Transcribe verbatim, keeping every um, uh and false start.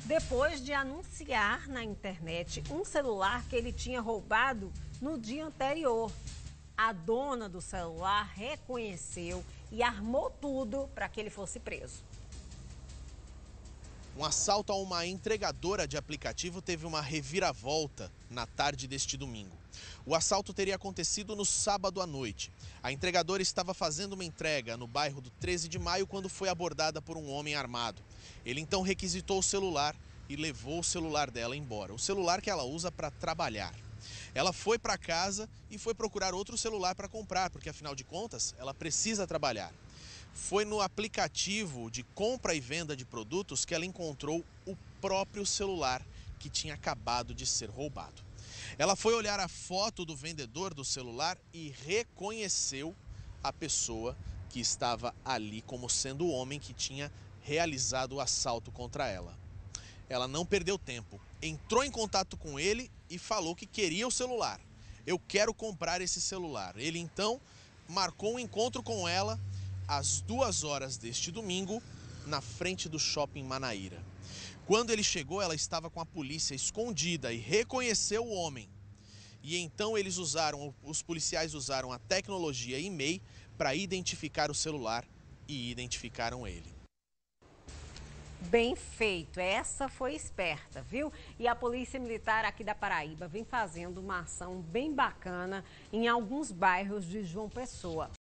depois de anunciar na internet um celular que ele tinha roubado no dia anterior. A dona do celular reconheceu e armou tudo para que ele fosse preso. Um assalto a uma entregadora de aplicativo teve uma reviravolta na tarde deste domingo. O assalto teria acontecido no sábado à noite. A entregadora estava fazendo uma entrega no bairro do treze de maio quando foi abordada por um homem armado. Ele então requisitou o celular e levou o celular dela embora, o celular que ela usa para trabalhar. Ela foi para casa e foi procurar outro celular para comprar, porque afinal de contas ela precisa trabalhar. Foi no aplicativo de compra e venda de produtos que ela encontrou o próprio celular que tinha acabado de ser roubado. Ela foi olhar a foto do vendedor do celular e reconheceu a pessoa que estava ali como sendo o homem que tinha realizado o assalto contra ela. Ela não perdeu tempo, entrou em contato com ele e falou que queria o celular. Eu quero comprar esse celular. Ele então marcou um encontro com ela às duas horas deste domingo, na frente do Shopping Manaíra. Quando ele chegou, ela estava com a polícia escondida e reconheceu o homem. E então eles usaram, os policiais usaram a tecnologia E M E I para identificar o celular e identificaram ele. Bem feito, essa foi esperta, viu? E a Polícia Militar aqui da Paraíba vem fazendo uma ação bem bacana em alguns bairros de João Pessoa.